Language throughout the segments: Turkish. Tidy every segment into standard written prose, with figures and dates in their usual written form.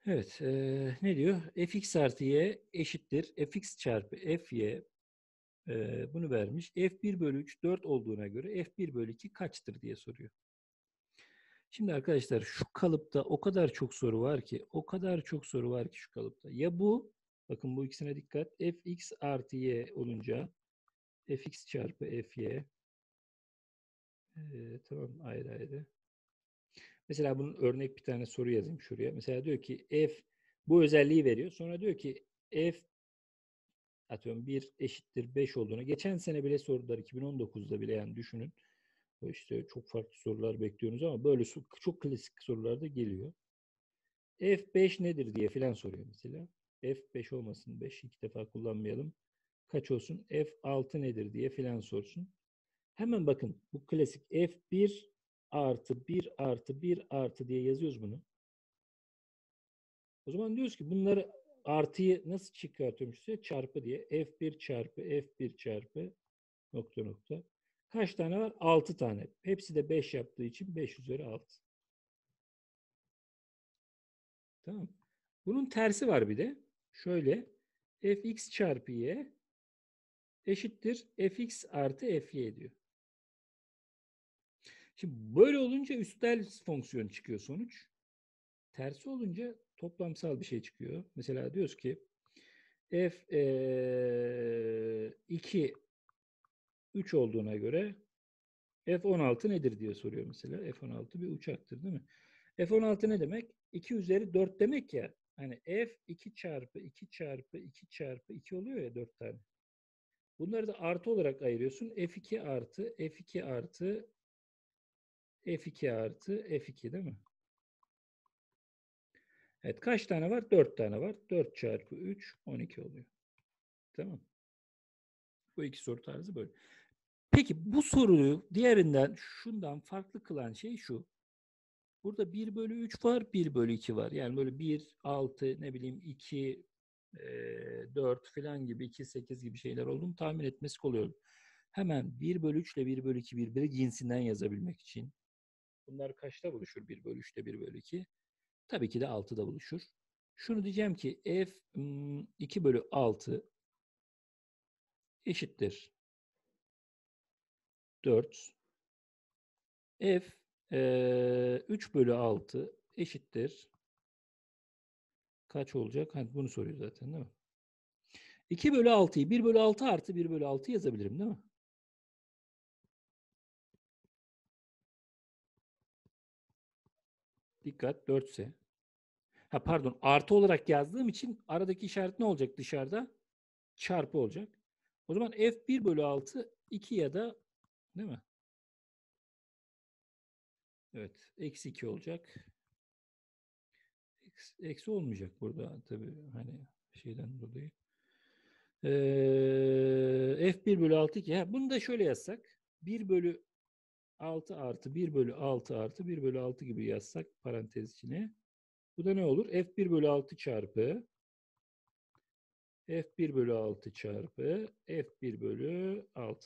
Evet, ne diyor? Fx artı y eşittir. Fx çarpı fy bunu vermiş. F1 bölü 3 4 olduğuna göre F1 bölü 2 kaçtır diye soruyor. Şimdi arkadaşlar şu kalıpta o kadar çok soru var ki, o kadar çok soru var ki şu kalıpta. Ya bu, bakın bu ikisine dikkat. Fx artı y olunca Fx çarpı fy. Tamam, ayrı ayrı. Mesela bunun örnek bir tane soru yazayım şuraya. Mesela diyor ki f bu özelliği veriyor. Sonra diyor ki f atıyorum 1 eşittir 5 olduğuna. Geçen sene bile sordular, 2019'da bile, yani düşünün. İşte çok farklı sorular bekliyorsunuz ama böyle çok klasik sorular da geliyor. F5 nedir diye filan soruyor mesela. F5 olmasın, 5 iki defa kullanmayalım. Kaç olsun? F6 nedir diye filan sorsun. Hemen bakın, bu klasik F1 artı 1 artı 1 artı diye yazıyoruz bunu. O zaman diyoruz ki bunları, artıyı nasıl çıkartıyormuş size? Çarpı diye. F1 çarpı F1 çarpı nokta nokta. Kaç tane var? 6 tane. Hepsi de 5 yaptığı için 5 üzeri 6. Tamam. Bunun tersi var bir de. Şöyle. Fx çarpı y eşittir fx artı fy diyor. Şimdi böyle olunca üstel fonksiyon çıkıyor sonuç. Tersi olunca toplamsal bir şey çıkıyor. Mesela diyoruz ki f 2 3 olduğuna göre F16 nedir diye soruyor mesela. F16 bir uçaktır değil mi? F16 ne demek? 2 üzeri 4 demek ya. Hani F 2 çarpı 2 çarpı 2 çarpı 2 oluyor ya, 4 tane. Bunları da artı olarak ayırıyorsun. F2 artı F2 artı F2 artı F2 değil mi? Evet, kaç tane var? 4 tane var. 4 çarpı 3 12 oluyor. Tamam. Bu iki soru tarzı böyle. Peki bu soruyu diğerinden, şundan farklı kılan şey şu. Burada 1 bölü 3 var, 1 bölü 2 var. Yani böyle 1, 6, ne bileyim 2, 4 falan gibi, 2, 8 gibi şeyler olduğunu tahmin etmesi kolay olur. Hemen 1 bölü 3 ile 1 bölü 2 birbiri cinsinden yazabilmek için. Bunlar kaçta buluşur? 1 bölü 3 ile 1 bölü 2. Tabii ki de 6'da buluşur. Şunu diyeceğim ki f 2 bölü 6 eşittir 4. F 3 bölü 6 eşittir kaç olacak? Hani bunu soruyor zaten değil mi? 2 bölü 6'yı 1 bölü 6 artı 1 bölü 6 yazabilirim değil mi? Dikkat, 4 ise. Ha pardon, artı olarak yazdığım için aradaki işaret ne olacak dışarıda? Çarpı olacak. O zaman f 1 bölü 6 2 ya da, değil mi? Evet, eksi 2 olacak. Eksi olmayacak burada tabii, hani şeyden dolayı. F1 bölü 6 2. Ha, bunu da şöyle yazsak. 1 bölü 6 artı 1 bölü 6 artı 1 bölü 6 gibi yazsak parantez içine. Bu da ne olur? F1 bölü 6 çarpı F1 bölü 6 çarpı F1 bölü 6.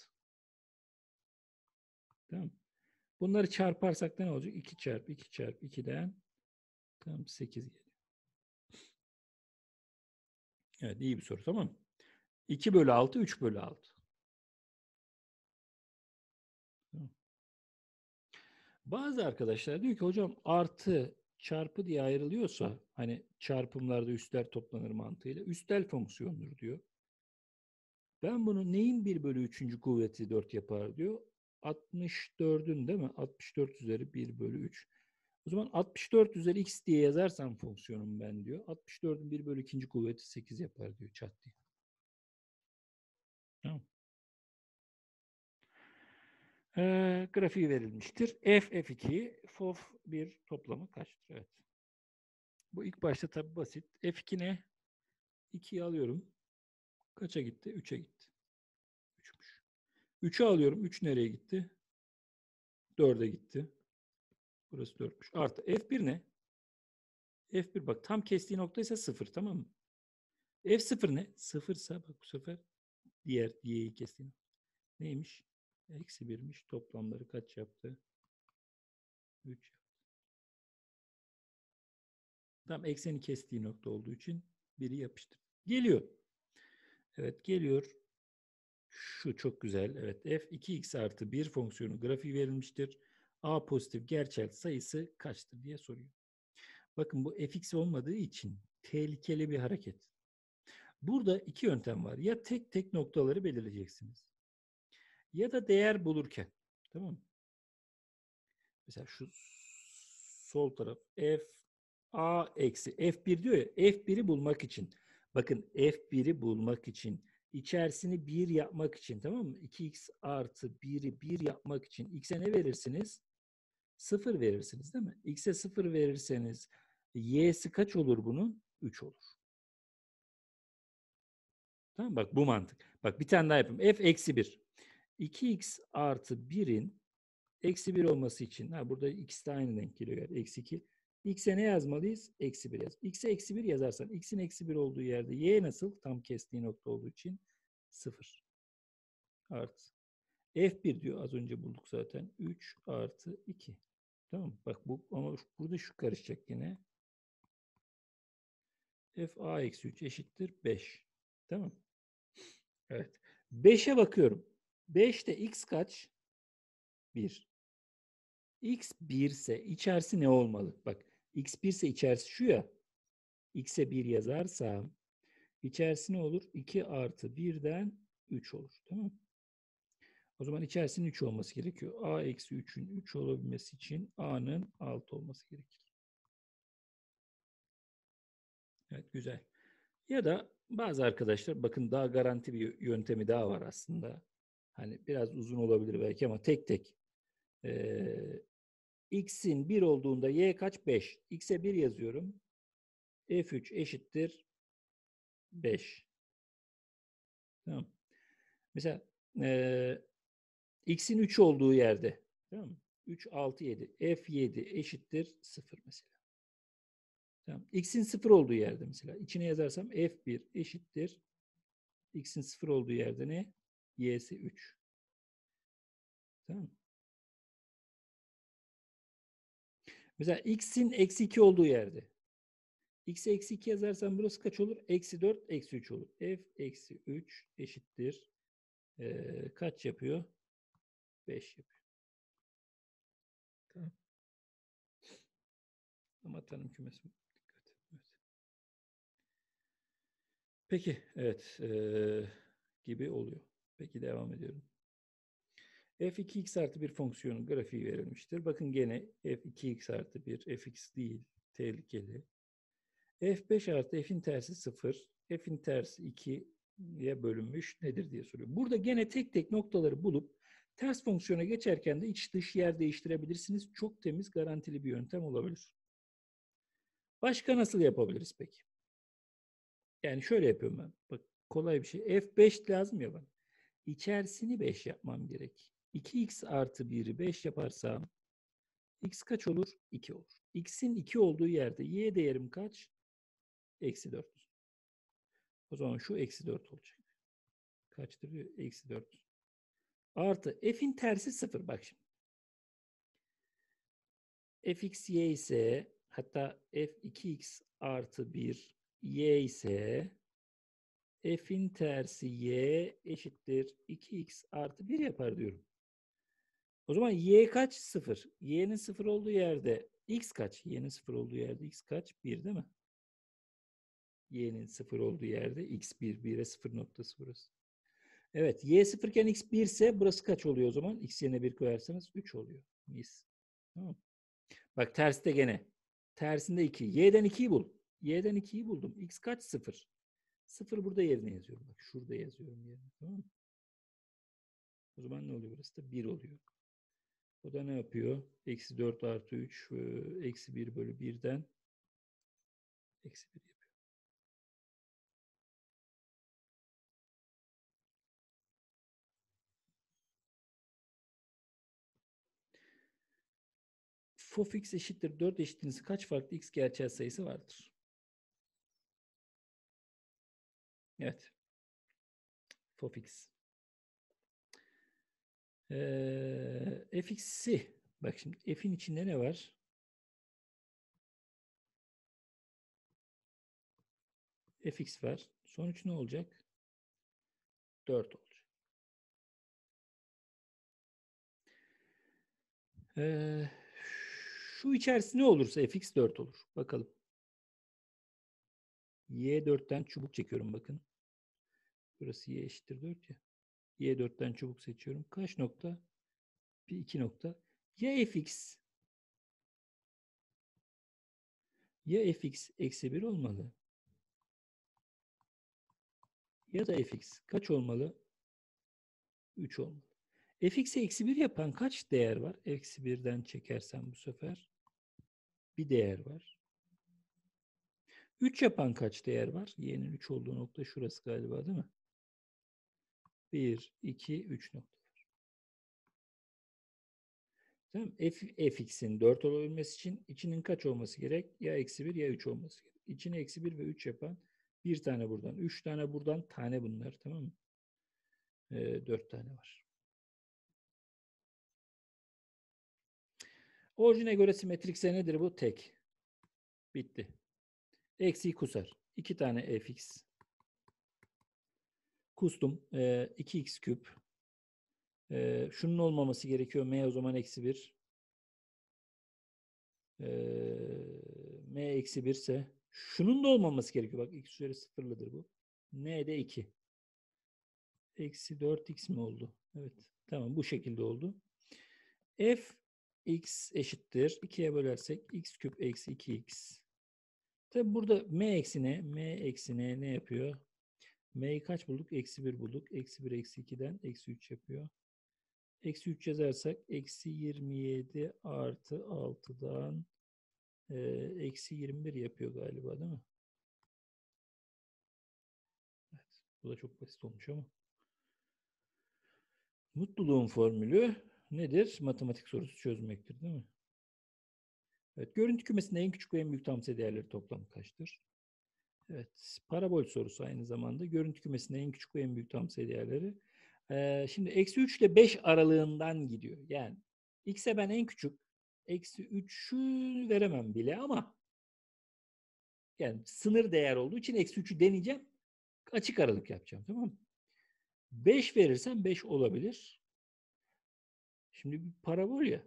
Tamam. Bunları çarparsak da ne olacak? 2 çarpı 2 çarpı 2'den tam 8 geliyor. Evet, iyi bir soru, tamam mı? 2 bölü 6 3 bölü 6. Tamam. Bazı arkadaşlar diyor ki hocam artı çarpı diye ayrılıyorsa, hani çarpımlarda üstler toplanır mantığıyla, üstel fonksiyondur diyor. Ben bunu neyin 1 bölü 3. kuvveti 4 yapar diyor. 64'ün değil mi? 64 üzeri 1 bölü 3. O zaman 64 üzeri x diye yazarsam fonksiyonum ben diyor. 64'ün 1 bölü 2. kuvveti 8 yapar diyor, çat diye. Tamam. Grafiği verilmiştir. F2, FOF1 toplamı kaçtır? Evet. Bu ilk başta tabi basit. F2 ne? 2'yi alıyorum. Kaça gitti? 3'e gitti. 3'müş. 3'ü alıyorum. 3 nereye gitti? 4'e gitti. Burası 4'müş. Artı F1 ne? F1 bak, tam kestiği nokta ise 0, tamam mı? F0 ne? 0 ise bak, bu sefer diğer y'yi kestiği nokta. Neymiş? Eksi 1'miş. Toplamları kaç yaptı? 3 yaptı. Tam ekseni kestiği nokta olduğu için 1'i yapıştır. Geliyor. Evet geliyor. Şu çok güzel. Evet f 2x artı 1 fonksiyonu grafiği verilmiştir. A pozitif gerçel sayısı kaçtır diye soruyor. Bakın bu fx olmadığı için tehlikeli bir hareket. Burada iki yöntem var. Ya tek tek noktaları belirleyeceksiniz. Ya da değer bulurken. Tamam mı? Mesela şu sol taraf f a eksi f1 diyor ya. F1'i bulmak için. Bakın f1'i bulmak için. İçerisini 1 yapmak için. Tamam mı? 2x artı 1'i 1 yapmak için. X'e ne verirsiniz? 0 verirsiniz değil mi? X'e 0 verirseniz y'si kaç olur bunun? 3 olur. Tamam bak bu mantık. Bak bir tane daha yapayım. F eksi 1. 2x artı 1'in eksi 1 olması için. Burada x de aynı denk geliyor. Yani eksi 2. X'e ne yazmalıyız? Eksi 1 yaz. X'e eksi 1 yazarsan x'in eksi 1 olduğu yerde y nasıl? Tam kestiği nokta olduğu için 0 artı. F1 diyor az önce bulduk zaten. 3 artı 2. Tamam bak bu ama burada şu karışacak yine. F a eksi 3 eşittir 5. Tamam. Evet. 5'e bakıyorum. 5'te x kaç? 1. X 1 ise içerisi ne olmalı? Bak x 1 ise içerisi şu ya. X'e 1 yazarsam içerisi ne olur? 2 artı 1'den 3 olur. Tamam mı? O zaman içerisinin 3 olması gerekiyor. A eksi 3'ün 3 olabilmesi için A'nın 6 olması gerekir. Evet güzel. Ya da bazı arkadaşlar bakın daha garanti bir yöntemi daha var aslında. Hani biraz uzun olabilir belki ama tek tek. X'in 1 olduğunda y kaç? 5. X'e 1 yazıyorum. F3 eşittir 5. Tamam. Mesela x'in 3 olduğu yerde. Tamam mı? 3, 6, 7. F7 eşittir 0 mesela. Tamam. X'in 0 olduğu yerde mesela. İçine yazarsam F1 eşittir. X'in 0 olduğu yerde ne? Y'si 3. Tamam. Mesela x'in eksi 2 olduğu yerde. X'e eksi 2 yazarsam burası kaç olur? Eksi 4, eksi 3 olur. F eksi 3 eşittir. Kaç yapıyor? 5 yapıyor. Tamam. Ama tanım kümesi. Dikkat. Evet. Peki, evet. Gibi oluyor. Peki devam ediyorum. f2x artı 1 fonksiyonun grafiği verilmiştir. Bakın gene f2x artı 1, fx değil, tehlikeli. f5 artı f'in tersi 0, f'in tersi 2'ye bölünmüş nedir diye soruyor. Burada gene tek tek noktaları bulup ters fonksiyona geçerken de iç dış yer değiştirebilirsiniz. Çok temiz, garantili bir yöntem olabilir. Başka nasıl yapabiliriz peki? Yani şöyle yapıyorum ben. Bak kolay bir şey. F5 lazım ya bana. İçerisini 5 yapmam gerek. 2x artı 1'i 5 yaparsam x kaç olur? 2 olur. X'in 2 olduğu yerde y değerim kaç? Eksi 4. O zaman şu eksi 4 olacak. Kaçtır diyor? Eksi 4. Artı f'in tersi 0. Bak şimdi. Fx y ise hatta f2x artı 1 y ise f'in tersi y eşittir 2x artı 1 yapar diyorum. O zaman y kaç? 0. Y'nin 0 olduğu yerde x kaç? Y'nin 0 olduğu yerde x kaç? 1 değil mi? Y'nin 0 olduğu yerde x 1. 1'e 0 noktası burası. Evet. Y 0 iken x 1 ise burası kaç oluyor o zaman? X yerine 1 koyarsanız 3 oluyor. Mis. Tamam. Bak terste gene. Tersinde 2. Y'den 2'yi bul. Y'den 2'yi buldum. X kaç? 0. 0 burada yerine yazıyorum. Bak şurada yazıyorum yerine. Tamam mı? O zaman ne oluyor burası da? 1 oluyor. O da ne yapıyor? Eksi 4 artı 3 eksi 1 bölü 1'den eksi 1 yapıyor. Fof x eşittir 4 eşitliğiniz kaç farklı x gerçel sayısı vardır? Evet. Fof x. Fx'i. Bak şimdi f'in içinde ne var? fx var. Sonuç ne olacak? 4 olacak. Şu içerisi ne olursa fx 4 olur. Bakalım. Y 4'ten çubuk çekiyorum bakın. Burası y eşittir 4 ya. Y 4'ten çubuk seçiyorum. Kaç nokta? Bir 2 nokta. Ya fx eksi 1 olmalı. Ya da fx kaç olmalı? 3 olmalı. Fx'i eksi 1 yapan kaç değer var? Eksi 1'den çekersem bu sefer bir değer var. 3 yapan kaç değer var? Y'nin 3 olduğu nokta şurası galiba değil mi? 1, 2, 3 nokta. Tamam. Fx'in 4 olabilmesi için içinin kaç olması gerek? Ya eksi 1 ya 3 olması gerek. İçine eksi 1 ve 3 yapan bir tane buradan, 3 tane buradan, tane bunlar, tamam mı? 4 tane var. Orijine göre simetrikse nedir bu? Tek. Bitti. Eksiği kusar. 2 tane fx. Kustum. 2x küp. Şunun olmaması gerekiyor. M o zaman eksi 1. M eksi 1 ise şunun da olmaması gerekiyor. Bak x üzeri sıfırlıdır bu. N de 2. Eksi 4x mi oldu? Evet. Tamam bu şekilde oldu. F x eşittir. 2'ye bölersek x küp eksi 2x. Tabi burada m eksine ne yapıyor? M'yi kaç bulduk? Eksi 1 bulduk. Eksi 1 eksi 2'den eksi 3 yapıyor. Eksi 3 yazarsak eksi 27 artı 6'dan eksi 21 yapıyor galiba değil mi? Evet. Bu da çok basit olmuş ama. Mutluluğun formülü nedir? Matematik sorusu çözmektir değil mi? Evet. Görüntü kümesinde en küçük ve en büyük tam sayı değerleri toplamı kaçtır? Evet. Parabol sorusu aynı zamanda. Görüntü kümesinde en küçük ve en büyük tam sayı değerleri. Şimdi eksi 3 ile 5 aralığından gidiyor. Yani x'e ben en küçük eksi 3'ü veremem bile ama yani sınır değer olduğu için eksi 3'ü deneyeceğim. Açık aralık yapacağım. Tamam mı? 5 verirsem 5 olabilir. Şimdi bir parabol ya.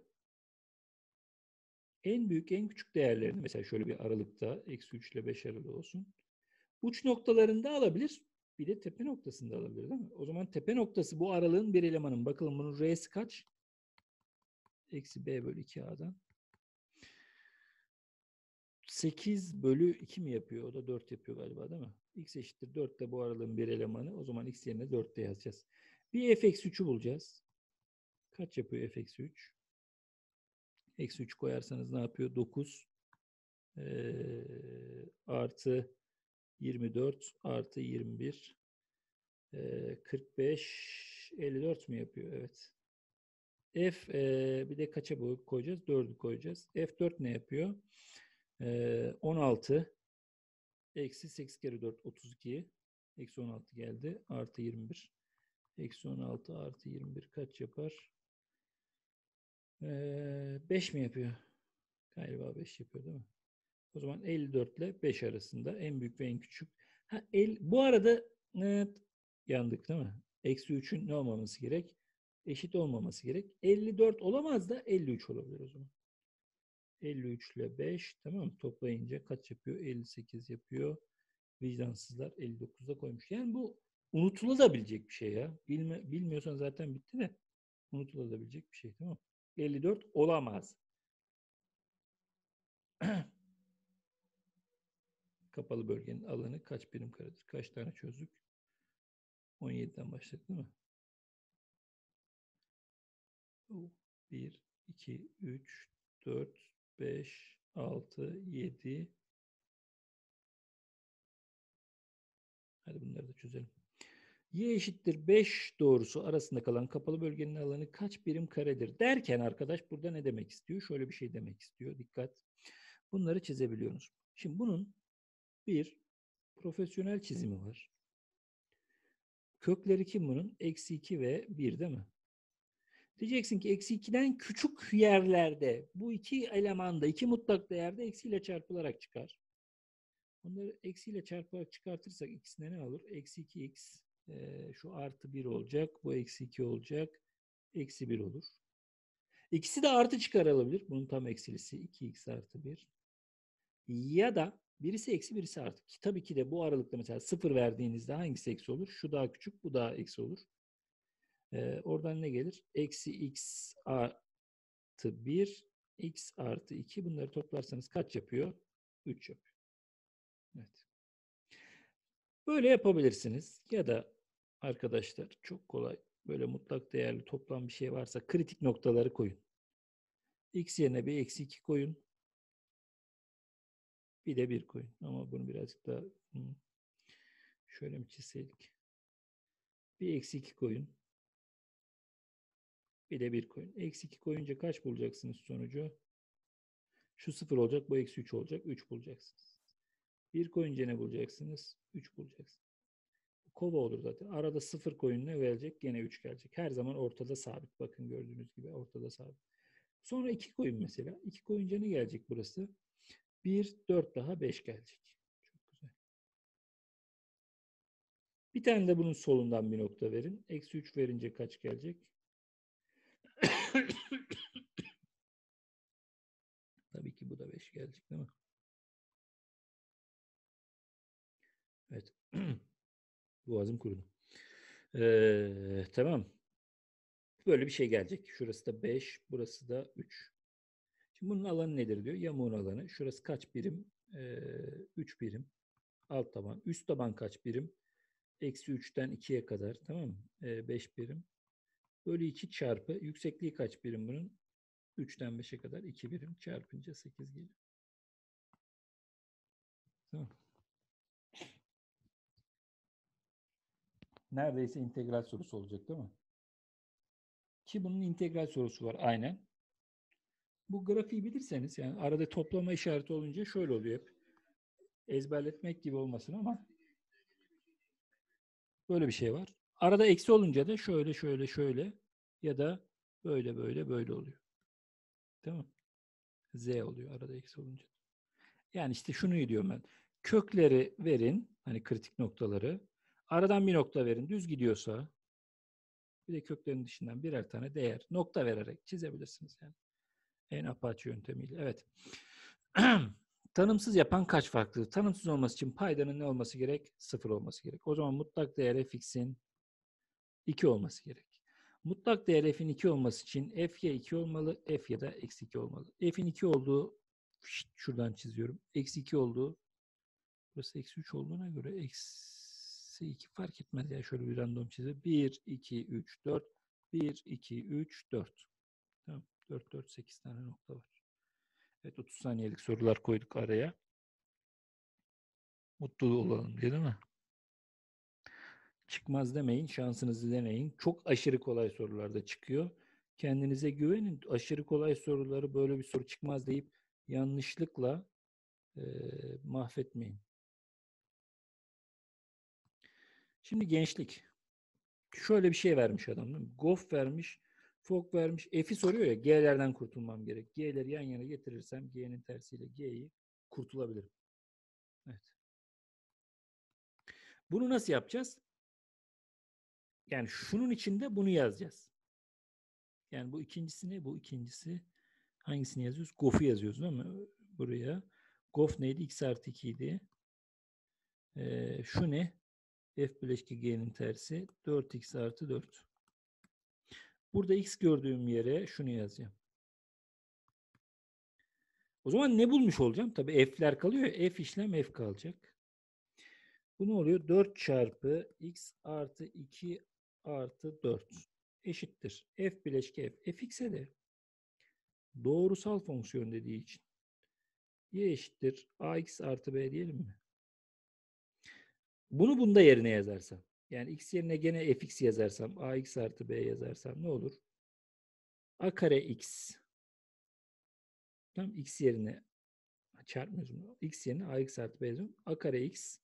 En büyük en küçük değerlerini mesela şöyle bir aralıkta eksi 3 ile 5 aralığı olsun. Uç noktalarında alabilir. Bir de tepe noktasında alabilir değil mi? O zaman tepe noktası bu aralığın bir elemanın. Bakalım bunun R'si kaç? Eksi B bölü 2A'dan. 8 bölü 2 mi yapıyor? O da 4 yapıyor galiba değil mi? X eşittir 4 de bu aralığın bir elemanı. O zaman X yerine 4 de yazacağız. Bir f-3'ü bulacağız. Kaç yapıyor f-3? Eksi 3 koyarsanız ne yapıyor? 9 artı 24 artı 21 45 54 mi yapıyor? Evet. F bir de kaça koyacağız? 4'ü koyacağız. F4 ne yapıyor? 16 eksi 8 kere 4 32 eksi 16 geldi. Artı 21 eksi 16 artı 21 kaç yapar? 5 mi yapıyor? Galiba 5 yapıyor değil mi? O zaman 54 ile 5 arasında en büyük ve en küçük. Bu arada yandık değil mi? Eksi 3'ün ne olmaması gerek? Eşit olmaması gerek. 54 olamaz da 53 olabilir o zaman. 53 ile 5 tamam mı? Toplayınca kaç yapıyor? 58 yapıyor. Vicdansızlar 59'da koymuş. Yani bu unutulabilecek bir şey ya. Bilmiyorsan zaten bitti de unutulabilecek bir şey tamam mı? 54 olamaz. Kapalı bölgenin alanı kaç birim karedir? Kaç tane çözdük? 17'den başladık değil mi? 1, 2, 3, 4, 5, 6, 7. Hadi bunları da çözelim. Y eşittir 5 doğrusu arasında kalan kapalı bölgenin alanı kaç birim karedir derken arkadaş burada ne demek istiyor? Şöyle bir şey demek istiyor. Dikkat. Bunları çizebiliyoruz. Şimdi bunun bir profesyonel çizimi var. Kökleri kim bunun? Eksi 2 ve 1 değil mi? Diyeceksin ki eksi 2'den küçük yerlerde bu iki elemanda iki mutlak değerde eksiyle çarpılarak çıkar. Onları eksiyle çarparak çıkartırsak ikisine ne olur? Eksi 2x şu artı 1 olacak. Bu eksi 2 olacak. Eksi 1 olur. İkisi de artı çıkarılabilir. Bunun tam eksilisi 2x artı 1. Ya da birisi eksi birisi artı. Tabii ki de bu aralıkta mesela 0 verdiğinizde hangisi eksi olur? Şu daha küçük, bu daha eksi olur. Oradan ne gelir? Eksi x artı 1, x artı 2. Bunları toplarsanız kaç yapıyor? 3 yapıyor. Evet. Böyle yapabilirsiniz. Ya da arkadaşlar çok kolay. Böyle mutlak değerli toplam bir şey varsa kritik noktaları koyun. X yerine bir eksi 2 koyun. Bir de 1 koyun. Ama bunu birazcık daha şöyle mi çizseydik? Bir eksi 2 koyun. Bir de 1 koyun. Eksi 2 koyunca kaç bulacaksınız sonucu? Şu 0 olacak, bu eksi 3 olacak. 3 bulacaksınız. 1 koyunca ne bulacaksınız? 3 bulacaksınız. Kova olur zaten. Arada 0 koyun ne gelecek? Gene 3 gelecek. Her zaman ortada sabit. Bakın gördüğünüz gibi ortada sabit. Sonra 2 koyun mesela. 2 koyunca ne gelecek burası? 1, 4 daha 5 gelecek. Çok güzel. Bir tane de bunun solundan bir nokta verin. Eksi 3 verince kaç gelecek? Tabii ki bu da 5 gelecek değil mi? Evet. Boğazım kurudu. Tamam. Böyle bir şey gelecek. Şurası da 5, burası da 3. Şimdi bunun alanı nedir diyor. Yamuğun alanı. Şurası kaç birim? 3 birim. Alt taban. Üst taban kaç birim? Eksi 3'ten 2'ye kadar. Tamam mı? 5 birim. Bölü 2 çarpı. Yüksekliği kaç birim bunun? 3'ten 5'e kadar 2 birim. Çarpınca 8 geliyor. Tamam. Neredeyse integral sorusu olacak değil mi? Ki bunun integral sorusu var aynen. Bu grafiği bilirseniz yani arada toplama işareti olunca şöyle oluyor hep. Ezberletmek gibi olmasın ama böyle bir şey var. Arada eksi olunca da şöyle şöyle şöyle ya da böyle böyle böyle oluyor. Tamam. Z oluyor arada eksi olunca. Yani işte şunu diyorum ben. Kökleri verin. Hani kritik noktaları. Aradan bir nokta verin. Düz gidiyorsa bir de köklerin dışından birer tane değer nokta vererek çizebilirsiniz yani. En apaçı yöntemiyle. Evet. Tanımsız yapan kaç farklı? Tanımsız olması için paydanın ne olması gerek? 0 olması gerek. O zaman mutlak değer fx'in 2 olması gerek. Mutlak değer f'in 2 olması için f ya 2 olmalı, f ya da eksi 2 olmalı. F'in 2 olduğu, şuradan çiziyorum. Eksi 2 olduğu, burası eksi 3 olduğuna göre eksi 2 fark etmez. Yani şöyle bir random çizelim. 1, 2, 3, 4. 1, 2, 3, 4. Tamam. 4, 4, 8 tane nokta var. Evet 30 saniyelik sorular koyduk araya. Mutlu olalım diye değil mi? Çıkmaz demeyin, şansınızı deneyin. Çok aşırı kolay sorularda çıkıyor. Kendinize güvenin. Aşırı kolay soruları böyle bir soru çıkmaz deyip yanlışlıkla mahvetmeyin. Şimdi gençlik. Şöyle bir şey vermiş adam değil mi? Gof vermiş, fok vermiş. F'i soruyor ya, G'lerden kurtulmam gerek. G'leri yan yana getirirsem G'nin tersiyle G'yi kurtulabilirim. Evet. Bunu nasıl yapacağız? Yani şunun içinde bunu yazacağız. Yani bu ikincisi ne? Bu ikincisi hangisini yazıyoruz? Gof'u yazıyoruz değil mi? Buraya. Gof neydi? X artı 2 idi. Şu ne? F bileşki G'nin tersi. 4x artı 4. Burada x gördüğüm yere şunu yazacağım. O zaman ne bulmuş olacağım? Tabii f'ler kalıyor ya. F işlem f kalacak. Bu ne oluyor? 4 çarpı x artı 2 artı 4 eşittir. F bileşki f. Fx'e de doğrusal fonksiyon dediği için y eşittir ax artı b diyelim mi? Bunu bunda yerine yazarsam. Yani x yerine gene fx yazarsam, ax artı b yazarsam ne olur? A kare x. Tam x yerine çarpmıyoruz. X yerine ax artı b yazıyorum. A kare x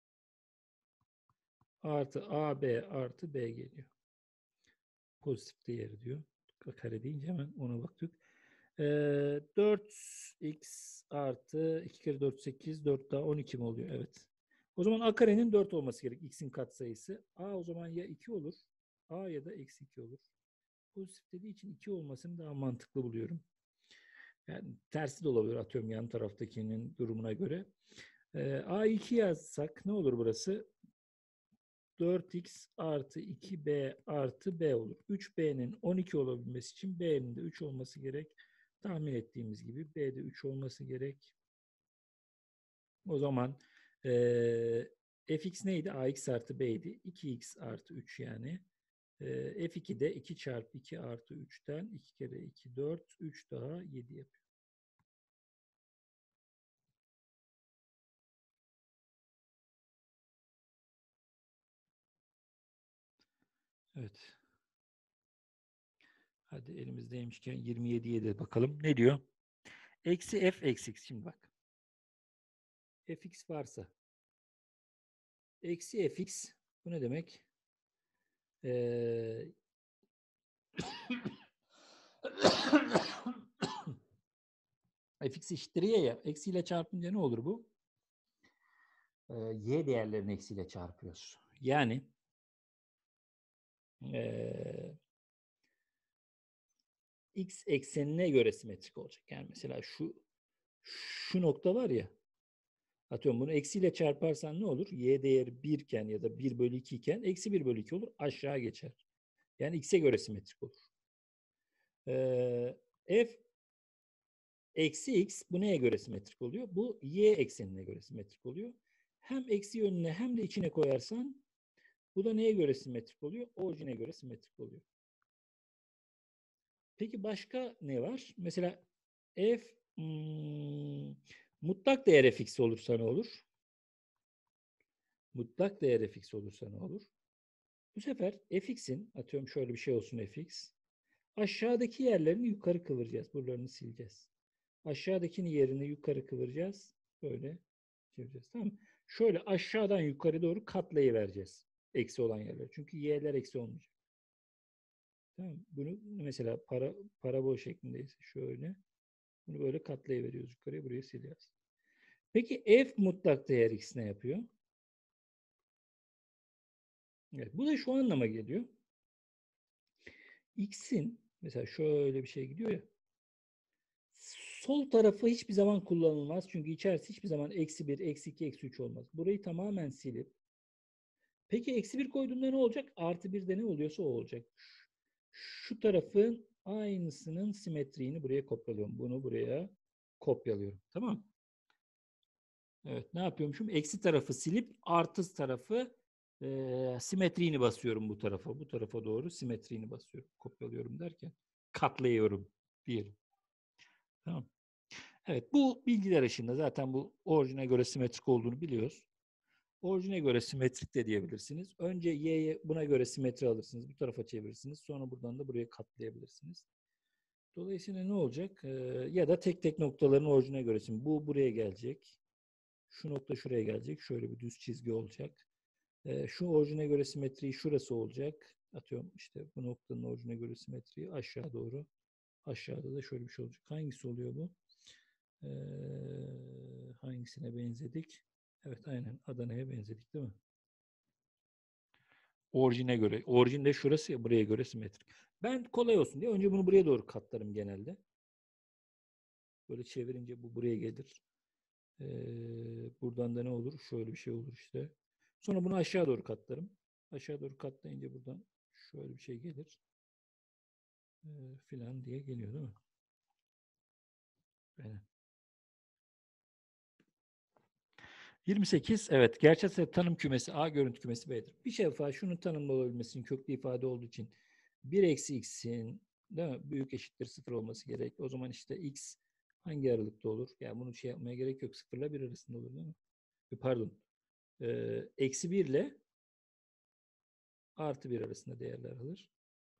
artı ab artı b geliyor. Pozitif değeri diyor. A kare deyince hemen ona baktık. 4x artı 2 kere 4 8, 4 daha 12 mi oluyor? Evet. O zaman a karenin 4 olması gerek. X'in katsayısı. A o zaman ya 2 olur. A ya da eksi 2 olur. Pozitif dediği için 2 olmasını daha mantıklı buluyorum. Yani tersi de olabilir, atıyorum yan taraftakinin durumuna göre. A2 yazsak ne olur burası? 4x artı 2b artı b olur. 3b'nin 12 olabilmesi için b'nin de 3 olması gerek. Tahmin ettiğimiz gibi b'de 3 olması gerek. O zaman fx neydi? Ax artı b'ydi. 2x artı 3 yani. F2 de 2 çarpı 2 artı 3'ten 2 kere 2 4, 3 daha 7 yapıyor. Evet. Hadi elimizdeymişken 27'ye de bakalım. Ne diyor? Eksi f eksi x. Şimdi bak. Fx varsa eksi fx bu ne demek? Fx eşittir y ya. Eksiyle çarpınca ne olur bu? Y değerlerini eksiyle çarpıyoruz. Yani x eksenine göre simetrik olacak. Yani mesela şu nokta var ya, atıyorum bunu eksiyle çarparsan ne olur? Y değeri 1 iken ya da 1 bölü 2 iken eksi 1 bölü 2 olur. Aşağı geçer. Yani x'e göre simetrik olur. F eksi x bu neye göre simetrik oluyor? Bu y eksenine göre simetrik oluyor. Hem eksi yönüne hem de içine koyarsan bu da neye göre simetrik oluyor? Orijine göre simetrik oluyor. Peki başka ne var? Mesela f mutlak değer fx olursa ne olur? Mutlak değer fx olursa ne olur? Bu sefer fx'in, atıyorum şöyle bir şey olsun fx. Aşağıdaki yerlerini yukarı kıvıracağız. Buralarını sileceğiz. Aşağıdakini yerini yukarı kıvıracağız. Böyle çevireceğiz. Tamam mı? Şöyle aşağıdan yukarı doğru katlayıvereceğiz. Eksi olan yerler. Çünkü y'ler eksi olmayacak. Tamam. Bunu mesela parabol şeklindeyse şöyle. Bunu böyle katlayıveriyoruz yukarıya. Burayı siliyoruz. Peki f mutlak değer x ne yapıyor? Evet, bu da şu anlama geliyor. X'in mesela şöyle bir şey gidiyor ya. Sol tarafı hiçbir zaman kullanılmaz. Çünkü içerisi hiçbir zaman eksi 1, eksi 2, eksi 3 olmaz. Burayı tamamen silip peki eksi 1 koyduğumda ne olacak? Artı 1 de ne oluyorsa o olacak. Şu tarafın aynısının simetriğini buraya kopyalıyorum. Bunu buraya kopyalıyorum. Tamam. Evet, ne yapıyormuşum? Eksi tarafı silip artı tarafı simetriğini basıyorum bu tarafa. Bu tarafa doğru simetriğini basıyorum. Kopyalıyorum derken katlayıyorum diyelim. Tamam. Evet, bu bilgiler ışığında zaten bu orijine göre simetrik olduğunu biliyoruz. Orijine göre simetrik de diyebilirsiniz. Önce y'ye buna göre simetri alırsınız. Bu tarafa çevirirsiniz. Sonra buradan da buraya katlayabilirsiniz. Dolayısıyla ne olacak? Ya da tek tek noktaların orijine göre. Şimdi bu buraya gelecek. Şu nokta şuraya gelecek. Şöyle bir düz çizgi olacak. Şu orijine göre simetriği şurası olacak. Atıyorum işte bu noktanın orijine göre simetriği aşağı doğru. Aşağıda da şöyle bir şey olacak. Hangisi oluyor bu? Hangisine benzedik? Evet, aynen Adana'ya benzedik değil mi? Orijine göre. Orijin de şurası ya, buraya göre simetrik. Ben kolay olsun diye önce bunu buraya doğru katlarım genelde. Böyle çevirince bu buraya gelir. Buradan da ne olur? Şöyle bir şey olur işte. Sonra bunu aşağı doğru katlarım. Aşağı doğru katlayınca buradan şöyle bir şey gelir. Filan diye geliyor değil mi? Aynen. 28. Evet. Gerçel sayı tanım kümesi A, görüntü kümesi B'dir. Bir şey defa şunun tanımlı olabilmesinin köklü ifade olduğu için 1 eksi x'in değil mi? Büyük eşittir 0 olması gerek. O zaman işte x hangi aralıkta olur? Yani bunu şey yapmaya gerek yok. 0 ile 1 arasında olur değil mi? Pardon. Eksi 1 ile artı 1 arasında değerler alır.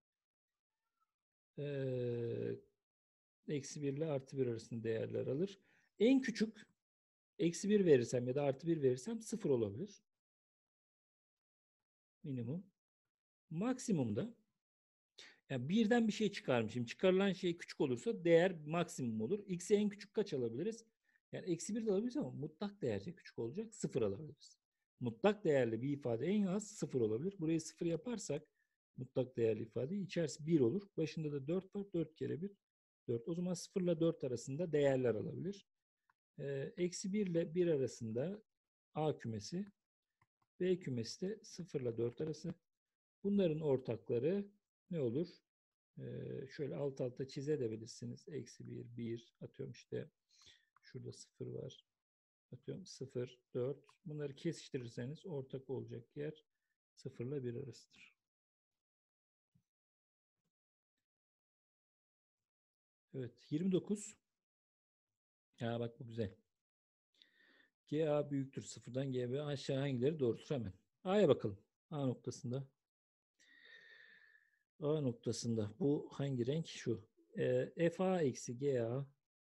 Eksi 1 ile artı 1 arasında değerler alır. En küçük eksi 1 verirsem ya da artı 1 verirsem 0 olabilir. Minimum. Maksimumda Yani birden bir şey çıkarmışım. Çıkarılan şey küçük olursa değer maksimum olur. X'e en küçük kaç alabiliriz? Yani eksi 1 de alabiliriz ama mutlak değerce küçük olacak. 0 alabiliriz. Mutlak değerli bir ifade en az 0 olabilir. Burayı 0 yaparsak mutlak değerli ifade içerisi 1 olur. Başında da 4 var. 4 kere 1 4. O zaman 0 ile 4 arasında değerler alabilir. Eksi 1 ile 1 arasında A kümesi, B kümesi de 0 ile 4 arası. Bunların ortakları ne olur? Şöyle alt alta çizebilirsiniz. Eksi 1, 1 atıyorum işte. Şurada 0 var. Atıyorum 0, 4. Bunları kesiştirirseniz ortak olacak yer 0 ile 1 arasıdır. Evet 29. Ya bak bu güzel. GA büyüktür 0'dan GB aşağı hangileri doğrudur hemen. A'ya bakalım. A noktasında. A noktasında. Bu hangi renk? Şu. FA eksi GA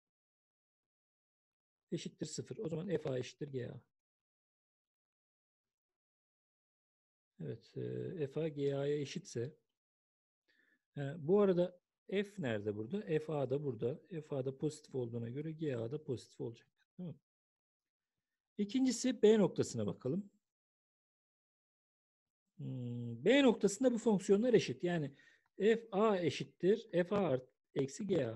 eşittir 0. O zaman FA eşittir GA. Evet. FA GA'ya eşitse bu arada F nerede burada? FA da burada. FA da pozitif olduğuna göre GA da pozitif olacak. Tamam. İkincisi B noktasına bakalım. B noktasında bu fonksiyonlar eşit. Yani FA eşittir FA eksi GA.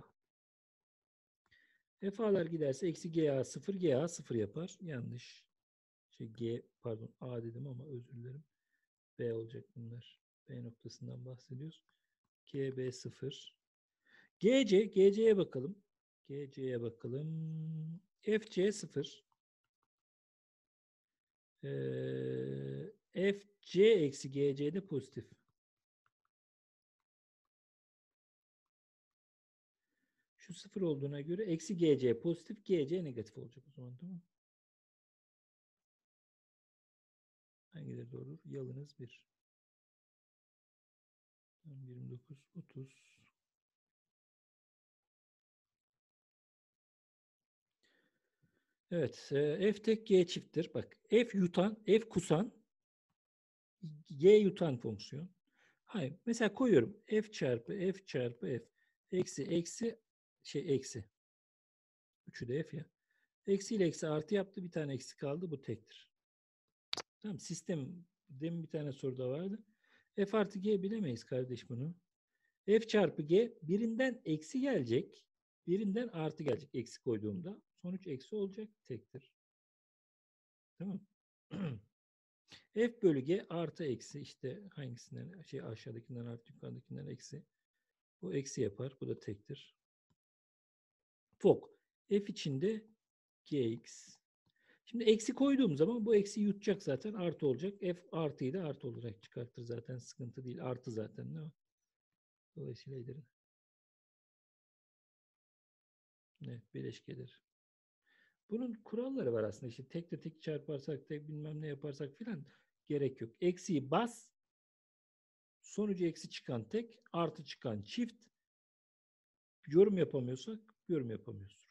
FA'lar giderse eksi GA 0, GA 0 yapar. Yanlış. Pardon A dedim ama özür dilerim. B olacak bunlar. B noktasından bahsediyoruz. GB 0. GC'ye bakalım. GC'ye bakalım. FC 0. FC eksi GC'de pozitif. Şu 0 olduğuna göre eksi GC pozitif, GC negatif olacak o zaman, tamam mı? Hangileri doğru? Yalınız 1. 29, 30. Evet. F tek G çifttir. Bak F yutan, F kusan, G yutan fonksiyon. Hayır. Mesela koyuyorum. F çarpı F çarpı F. Eksi eksi eksi. Üçü de F ya. Eksi ile eksi artı yaptı. Bir tane eksi kaldı. Bu tektir. Tamam. Sistem. Demin bir tane soruda vardı. F artı G bilemeyiz kardeş bunu. F çarpı G birinden eksi gelecek. Birinden artı gelecek eksi koyduğumda. Sonuç eksi olacak. Tektir. Tamam. F bölü G artı eksi işte hangisinden aşağıdakinden artı yukarıdakinden eksi. Bu eksi yapar. Bu da tektir. Fok. F içinde Gx. Şimdi eksi koyduğum zaman bu eksi yutacak zaten. Artı olacak. F artıyı da artı olarak çıkartır zaten. Sıkıntı değil. Artı zaten değil mi? Dolayısıyla ileri. Evet. Bileşkedir. Bunun kuralları var aslında. İşte tekle tek çarparsak, tek bilmem ne yaparsak filan gerek yok. Eksiyi bas. Sonucu eksi çıkan tek, artı çıkan çift. Yorum yapamıyorsak yorum yapamıyoruz.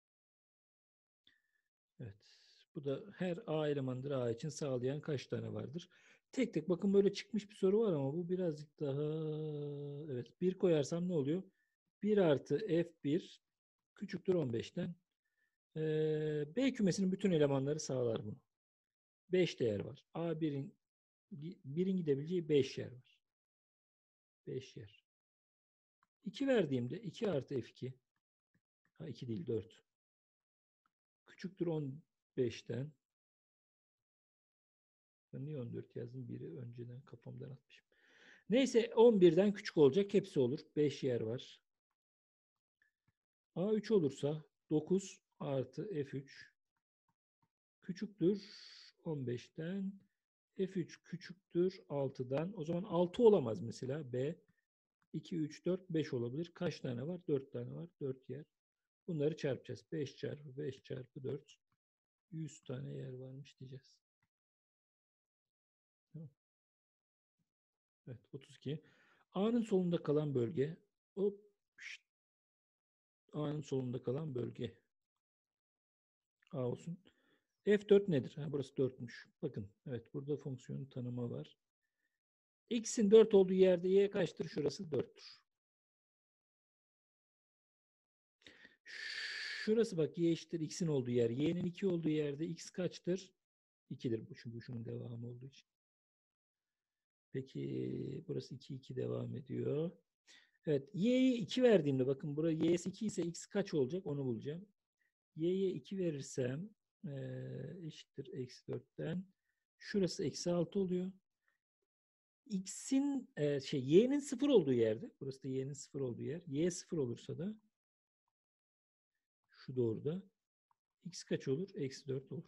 Evet. Bu da her A elemandır A için sağlayan kaç tane vardır? Tek tek bakın böyle çıkmış bir soru var ama bu birazcık daha evet 1 koyarsam ne oluyor? 1 artı F1 küçüktür 15'ten. B kümesinin bütün elemanları sağlar bunu. 5 değer var. A1'in gidebileceği 5 yer var. 5 yer. 2 verdiğimde 2 artı F2 2 değil 4 küçüktür 15'ten. Ben niye 14 yazdım? Biri önceden kafamdan atmışım. Neyse 11'den küçük olacak. Hepsi olur. 5 yer var. A3 olursa 9 artı F3 küçüktür 15'ten. F3 küçüktür 6'dan. O zaman 6 olamaz mesela. B 2, 3, 4, 5 olabilir. Kaç tane var? 4 tane var. 4 yer. Bunları çarpacağız. 5 çarpı 5 çarpı 4. 100 tane yer varmış diyeceğiz. Evet 32. A'nın solunda kalan bölge. Hop. A'nın solunda kalan bölge. A olsun. F4 nedir? Burası 4'müş. Bakın. Evet burada fonksiyonun tanımı var. X'in 4 olduğu yerde Y kaçtır? Şurası 4'tür. Şurası bak y eşittir x'in olduğu yer. Y'nin 2 olduğu yerde x kaçtır? 2'dir. Bu çünkü şunun devamı olduğu için. Peki burası 2, 2 devam ediyor. Evet, y'ye 2 verdiğimde bakın buraya y'si 2 ise x kaç olacak onu bulacağım. Y'ye 2 verirsem eşittir eksi 4'ten. Şurası eksi 6 oluyor. X'in y'nin 0 olduğu yerde, burası da y'nin 0 olduğu yer. Y 0 olursa da şu doğruda x kaç olur? Eksi 4 olur.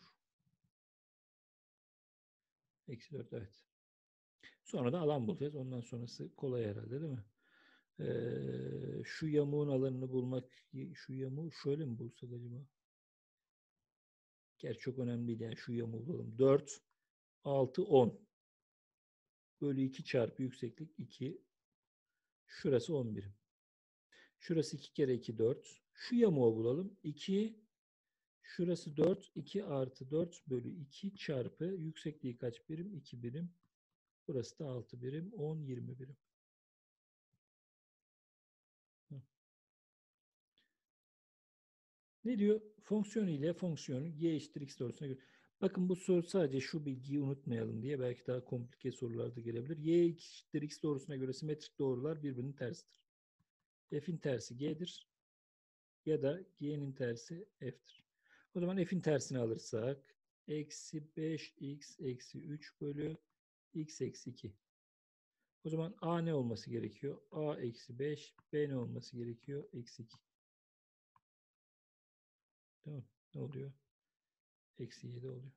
Eksi 4 evet. Sonra da alan bulacağız. Ondan sonrası kolay herhalde değil mi? Şu yamuğun alanını bulmak, şu yamuğu şöyle mi bulsak acaba? Gerçi çok önemli değil yani şu yamuğu bulalım. 4, 6, 10. Bölü 2 çarpı yükseklik 2. Şurası 10 birim. Şurası 2 kere 2 4. Şu yamuğu bulalım. 2, şurası 4. 2 artı 4 bölü 2 çarpı yüksekliği kaç birim? 2 birim. Burası da 6 birim. 10, 20 birim. Ne diyor? Fonksiyon ile fonksiyonu y eşittir x doğrusuna göre. Bakın bu soru sadece şu bilgiyi unutmayalım diye belki daha komplike sorular da gelebilir. Y eşittir x doğrusuna göre simetrik doğrular birbirinin tersidir. F'in tersi g'dir ya da g'nin tersi f'tir. O zaman f'in tersini alırsak eksi 5x eksi 3 bölü x eksi 2. O zaman a ne olması gerekiyor? A eksi 5, b ne olması gerekiyor? Eksi 2. Tamam. Ne oluyor? Eksi 7 oluyor.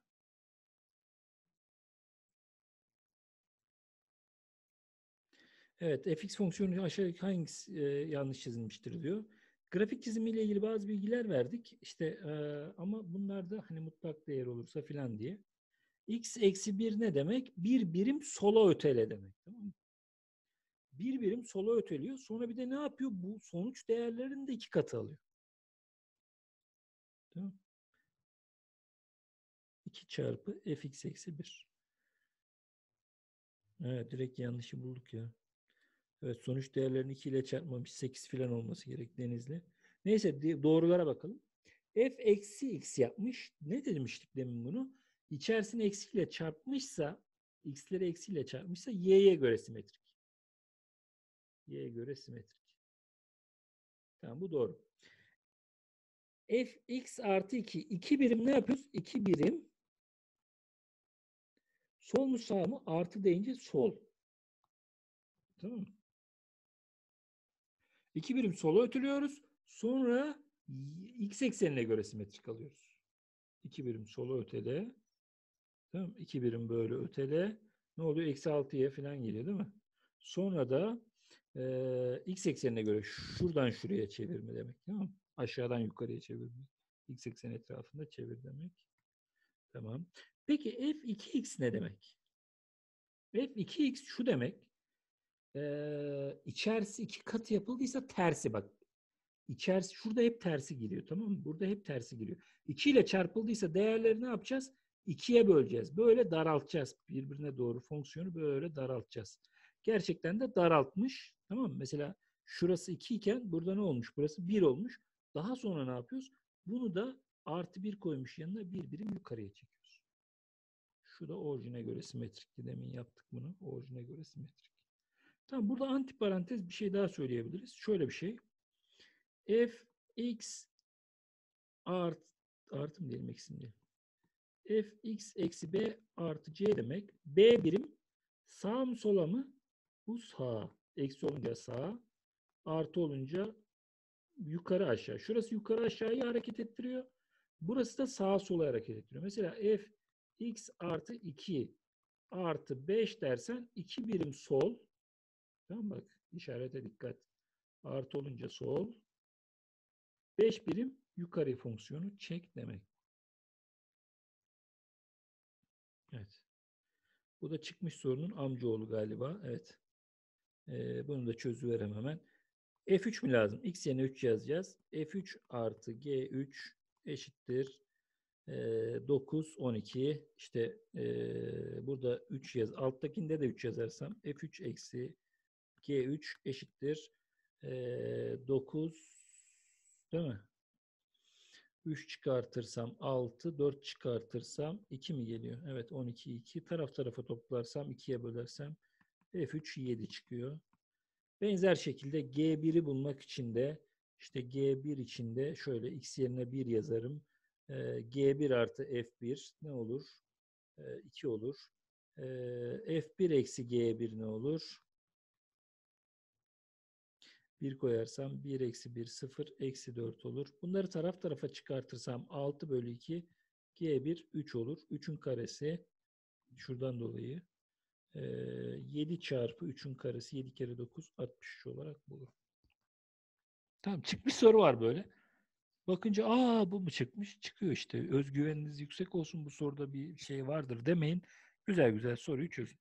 Evet, fx fonksiyonu aşağı hangisi yanlış çizilmiştir diyor. Grafik çizimiyle ilgili bazı bilgiler verdik. İşte ama bunlar da hani mutlak değer olursa filan diye. X eksi 1 ne demek? Bir birim sola ötele demek. Tamam mı? Bir birim sola öteliyor. Sonra bir de ne yapıyor? Bu sonuç değerlerini de 2 katı alıyor. Tamam. 2 çarpı fx eksi 1. Evet, direkt yanlışı bulduk ya. Evet, sonuç değerlerini 2 ile çarpmamış. 8 filan olması gerek Denizli. Neyse doğrulara bakalım. F eksi x yapmış. Ne demiştik demin bunu? İçerisine eksiyle çarpmışsa, x'leri eksiyle çarpmışsa y'ye göre simetrik. Y'ye göre simetrik. Tamam, bu doğru. F x artı 2. 2 birim ne yapıyoruz? 2 birim sol mu sağ mı? Artı deyince sol. Tamam mı? 2 birim sola ötülüyoruz. Sonra x eksenine göre simetrik alıyoruz. 2 birim sola ötele. Tamam, 2 birim böyle ötele. Ne oluyor? Eksi 6'ya falan geliyor değil mi? Sonra da x eksenine göre şuradan şuraya çevirme demek. Tamam. Aşağıdan yukarıya çevirme. X ekseni etrafında çevir demek. Tamam. Peki f2x ne demek? f2x şu demek. İçerisi 2 katı yapıldıysa tersi bak. İçerisi şurada hep tersi giriyor, tamam mı? Burada hep tersi giriyor. 2 ile çarpıldıysa değerleri ne yapacağız? 2'ye böleceğiz. Böyle daraltacağız. Birbirine doğru fonksiyonu böyle daraltacağız. Gerçekten de daraltmış. Tamam mı? Mesela şurası 2 iken burada ne olmuş? Burası 1 olmuş. Daha sonra ne yapıyoruz? Bunu da artı 1 koymuş yanına bir birim yukarıya çekiyoruz. Şu da orijine göre simetrikti. Demin yaptık bunu. Orijine göre simetrik. Tamam, burada antiparantez bir şey daha söyleyebiliriz. Şöyle bir şey. Fx artı mı diyelim eksi mi diyelim? Fx eksi b artı c demek. B birim sağ mı sola mı? Bu sağ. Eksi olunca sağ. Artı olunca yukarı aşağı. Şurası yukarı aşağıya hareket ettiriyor. Burası da sağa sola hareket ettiriyor. Mesela fx artı 2 artı 5 dersen 2 birim sol. Tamam bak, işarete dikkat. Artı olunca sol. 5 birim yukarı fonksiyonu çek demek. Evet. Bu da çıkmış sorunun amcaoğlu galiba. Evet. Bunu da çözüverem hemen. F3 mi lazım? X yerine 3 yazacağız. F3 artı G3 eşittir 9, 12. İşte burada 3 yaz. Alttakinde de 3 yazarsam F3 eksi G3 eşittir 9, değil mi? 3 çıkartırsam 6, 4 çıkartırsam 2 mi geliyor? Evet, 12, 2. Taraf tarafa toplarsam, 2'ye bölersem F3 7 çıkıyor. Benzer şekilde G1'i bulmak için de işte G1 için de şöyle x yerine 1 yazarım. G1 artı F1 ne olur? 2 olur. F1 eksi G1 ne olur? 1 koyarsam 1 eksi 1 0 eksi 4 olur. Bunları taraf tarafa çıkartırsam 6 bölü 2 G1 3 olur. 3'ün karesi şuradan dolayı 7 çarpı 3'ün karesi 7 kere 9 63 olarak bulur. Tamam, çıkmış soru var böyle. Bakınca bu mu çıkmış? Çıkıyor işte. Özgüveniniz yüksek olsun, bu soruda bir şey vardır demeyin. Güzel güzel soruyu çözün.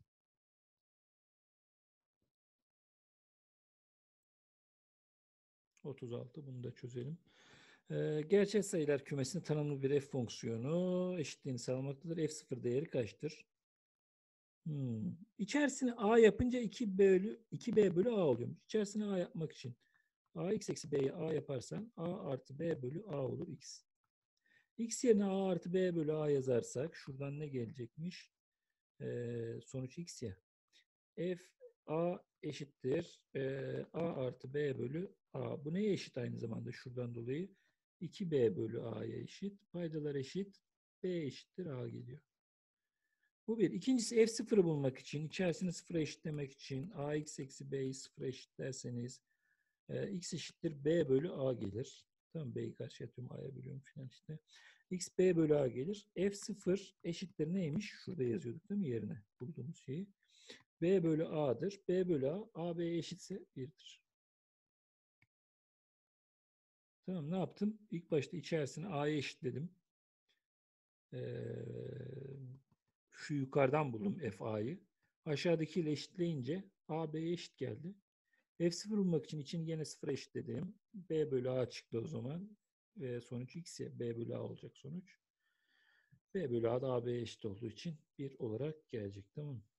36, bunu da çözelim. Gerçel sayılar kümesinin tanımlı bir f fonksiyonu eşitliğini sağlamaktadır. F0 değeri kaçtır? İçerisine a yapınca 2b bölü a oluyormuş. İçerisine a yapmak için ax eksi b'ye a yaparsan a artı b bölü a olur x. X yerine a artı b bölü a yazarsak şuradan ne gelecekmiş? Sonuç x ya. F a eşittir a artı b bölü a. Bu neye eşit aynı zamanda şuradan dolayı? 2b bölü a'ya eşit. Paydalar eşit. B eşittir a geliyor. Bu bir. İkincisi f0'ı bulmak için, içerisini sıfıra eşitlemek için ax eksi b'yi sıfıra eşitlerseniz x eşittir b bölü a gelir. Tamam, b'yi karşıya atıyorum, a'ya bölüyorum falan işte. X b bölü a gelir. F0 eşittir neymiş? Şurada yazıyorduk değil mi yerine bulduğumuz şeyi? B bölü a'dır. B bölü a, a b'ye eşitse 1'dir. Tamam, ne yaptım? İlk başta içerisine a'ya eşitledim. Şu yukarıdan buldum f a'yı. Aşağıdakiyle eşitleyince a b'ye eşit geldi. F0 bulmak için içini yine sıfıra eşitledim. B bölü A çıktı o zaman. Ve sonuç X ya. B bölü A olacak sonuç. B bölü A da AB'ye eşit olduğu için 1 olarak gelecek. Tamam mı?